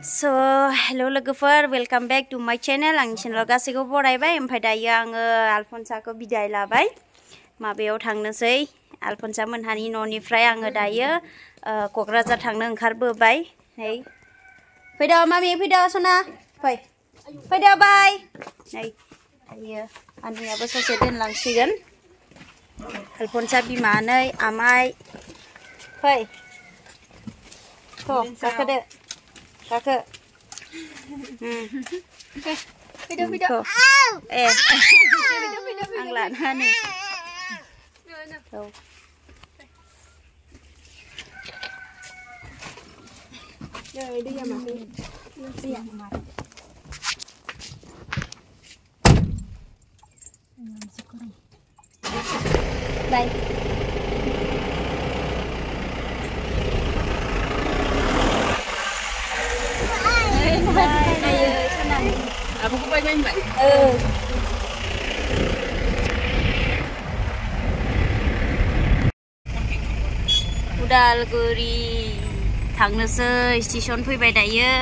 So, hello logofor, welcome back to my channel. Ang channel गासैखौ बरायबाय ओमफ्राय दायो आङो आलफनसाखौ बिदाय लाबाय माबायाव थांनोसै आलफनसा मोनहानि न'निफ्राय आङो दायो कक्राझार थांनो ओंखारबोबाय नै फैदो मामि फैदो सना फैदो बाय नै दायो आनैयाबो ससे दोनलांसिगोन आलफनसा बिमा नै आमाय फै गाखोदो Kakak. Video. Ang lana nih. Tuh. Đây ya mami. Iya. Bye. Aku main Mbak. Udalguri थांनोसै स्टेशन फैबाय दायो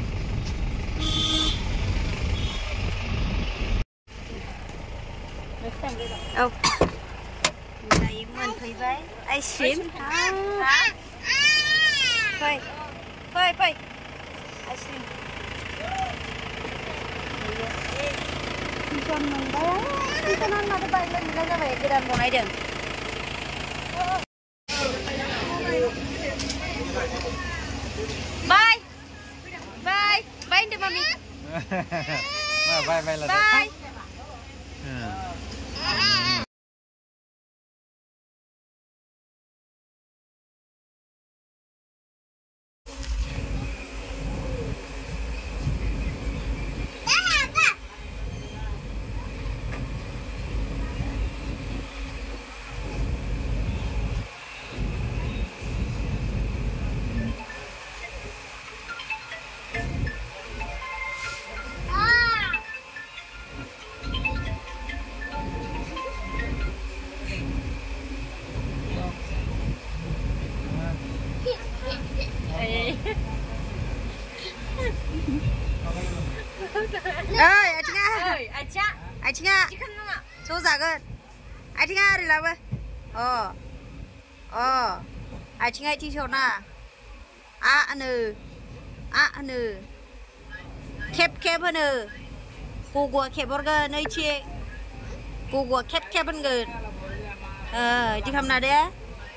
औ दायो मोनफैबाय आइसक्रिम फै ice cream Con mình đấy, con ăn mà nó bay lên ra vậy cái đàn này đừng. Bye, bye, bye đi mami. Bye là bye. 아치가 소작은 아치가 리라봐 아치가 티쇼나 아느 캡하느 고고 캡버거 너희치 고고 캡은 거 이제 감나 돼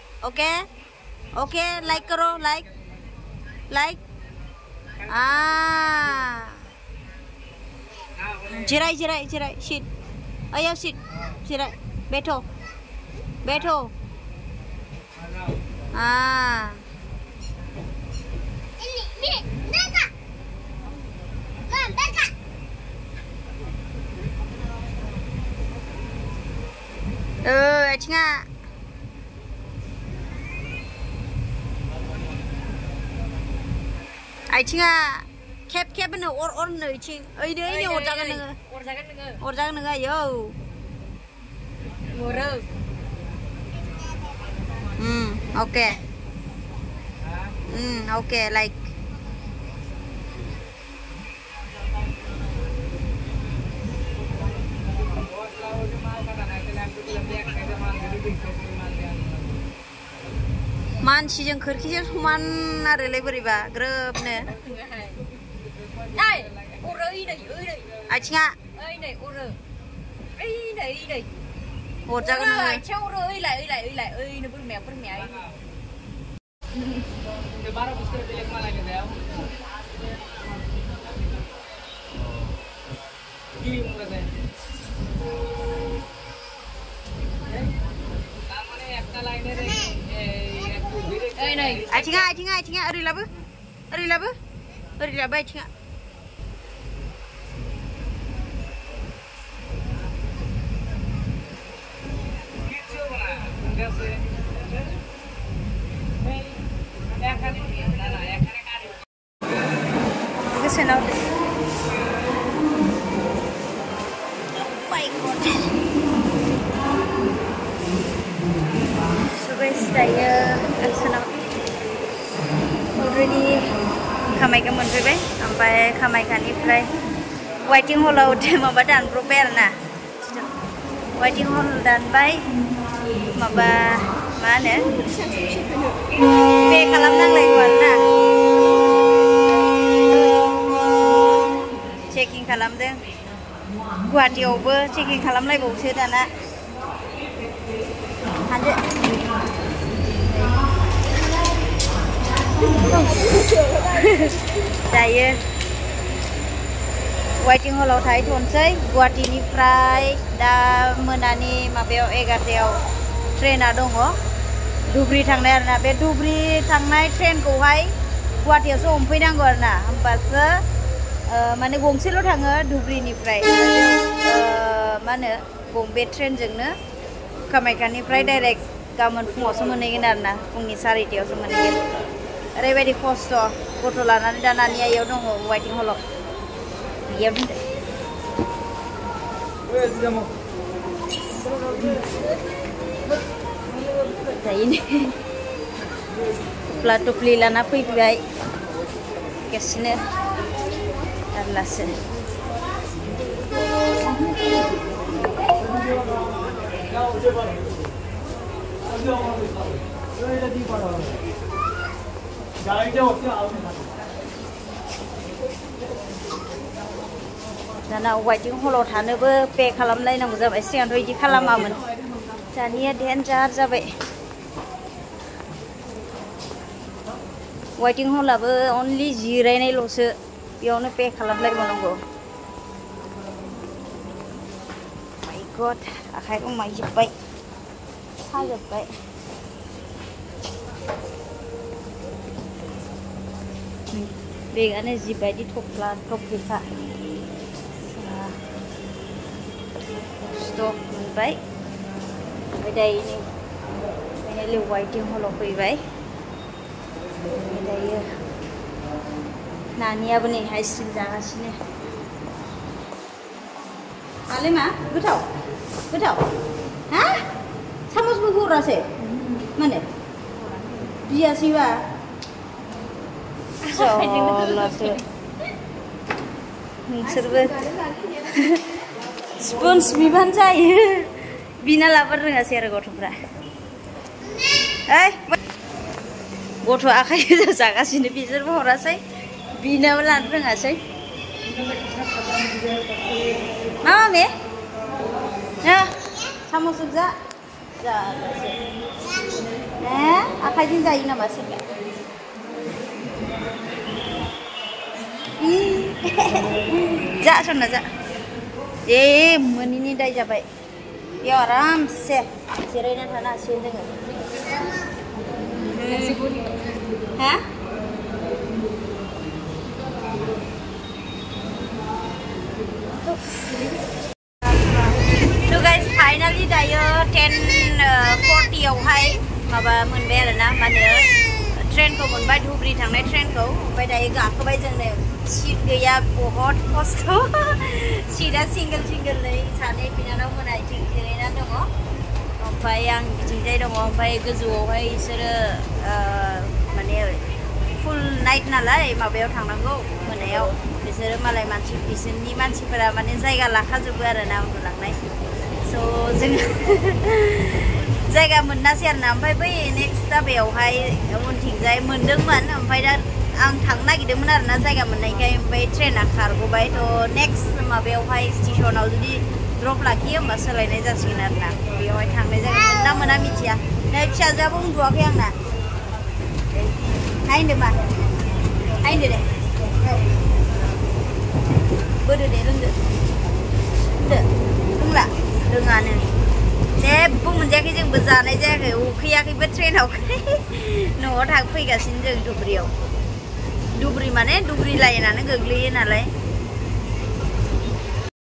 오케이 like करो like Jirai, sit. Ayo sit, jirai. Beto. Ini, beta. Beta. Achinga. Achinga. Kep no or no ching. Ini orjagan nengah yo. Okay, like. Man sijeng kerkisnya cuman ada leberiba, grab ne. Đây, ore đây. Achinga. Đây, ore. Đây. Orjagan nengah. Chau ore lại, nó bưng mèo. Cái baro biscuit dilek mana gitu ya. Gini mungkin. Namanya ekta line này. Achinga, ari labu, achinga. Kesana. Baik. So guys, saya kesana. Already Kamakhya मोनफैबाय ओमफ्राय कामाख्यानिफ्राय waiting हलाव माबा दानब्रबबाय आरोना waiting हल दानबाय माबा मा होनो Pay खालामनांलायगौ आरोना checking खालामदों गुवाहाटीयावबो चेकिं खालामलायबावसो दाना हानदो जायो वेटिं हलाव थाहैथ'नोसै गुवाहाटीनिफ्राय दा मोनानि माबायाव 11टायाव ट्रेना दङ धुब्री थांनाय आरोना बे धुब्री थांनाय ट्रेनखौहाय गुवाहाटीयावसो हमफैनांगौ आरोना होमबासो माने गंसेल' थाङो धुब्रीनिफ्राय मा होनो बे ट्रेनजोंनो कामाख्यानिफ्राय डाइरेक्ट गाबोन फुङावसो मोनहैगोन आरोना फुंनि 4टायावसो मोनहैगोन ओरैबायदि खस्थ' गथ' लानानै दा नानिया इयाव दङ वेटिं हलाव इयाव दोनदो जायोनो थुफ्ला थुफ्लि लाना फैबाय गासिनो जारलासो दाना वेटिं हलाव थानोबो पे खालामलायनांगौ जाबाय सिगांथ' बिदि खालामामोन दानिया डेन्जार जाबाय वेटिं हलाबो अनलि जिरायनायल'सो बेयावनो पे खालामलायबावनांगौ माय गड आखाइ रुमायजोब्बाय साजोब्बाय बेगानो जिबायदि थफ्ला थफ्लिखा खस्थ' मोनबाय ओमफ्राय दायो नै वेटिं हलाव फैबाय दायो नानियाबो नै आइसक्रिम जागासिनो मालै मा गोथाव गोथाव हा सामसबो हरासै माने बियासैबा जलासो नोंसोरबो स्पन्स बिबानो जायो बिना लाबो रोङासै आरो गथ'फ्रा गथ' आखाइ जागासिनो बिसोरबो हरासै बिनाबो लानो रोङासै मा मामे साम'सो जा आखाइजों जायो नामा सोरबा जा सना जा मोनैनि दाय जाबाय बेयाव आरामसे जिरायना थानो हासिगोन जोङो हा So guys, finally dayo 10:40आवहाय माबा मोनबाय आरोना माने ट्रेनखौ मोनबाय धुब्री थांनाय ट्रेनखौ ओमफ्राय दायो गाखोबाय जोंनो सीट गैया बहुत खस्थ' सीटआ सिंगोल नै सानै बिनानाव मोना इथिं जिरायना दङ ओमफ्राय आं बिथिंजाय दङ ओमफ्राय गोजौआवहाय बिसोरो माने फुल नाइट नालाय माबायाव थांनांगौ मोनायाव बिसोरो मालाय बिसोरनि मानसिफोरा माने जायगा लाखाजोबो आरोना उन्दुलांनाय स' जों जायगा मोनासै आरोना ओमफ्राय बै नेक्स्ट दाबायावहाय उनथिंजाय मोनदोंमोन ओमफ्राय दा आं थांनो नागिरदोंमोन आरोना जायगा मोननायखाय ओमफ्राय ट्रेना खारग'बाय थ' नेक्स्ट माबायावहाय स्टेसनाव जुदि ड्रप लाखियो होमबा सोलायनाय जासिगोन आरोना बेयावहाय थांनाय जागोन मोना मोना मिथिया नै फिसाजोआबो उन्दुवाखै आंना नायदो मा नायदो दे बोदो दे रोंदो रोंला रोङानो जेबो मोनजायाखै जोंबो जानाय जायाखै उखैयाखैबो ट्रेनाव न'आव फैगासिनो जों धुब्रीयाव धुब्री माने धुब्री लाइनानो गोग्लैयो नालाय